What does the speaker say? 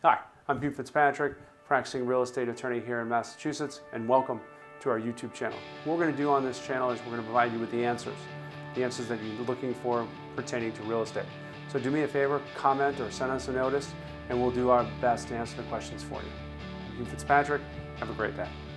Hi, I'm Hugh Fitzpatrick, practicing real estate attorney here in Massachusetts, and welcome to our YouTube channel. What we're going to do on this channel is we're going to provide you with the answers that you're looking for pertaining to real estate. So do me a favor, comment or send us a notice, and we'll do our best to answer the questions for you. I'm Hugh Fitzpatrick. Have a great day.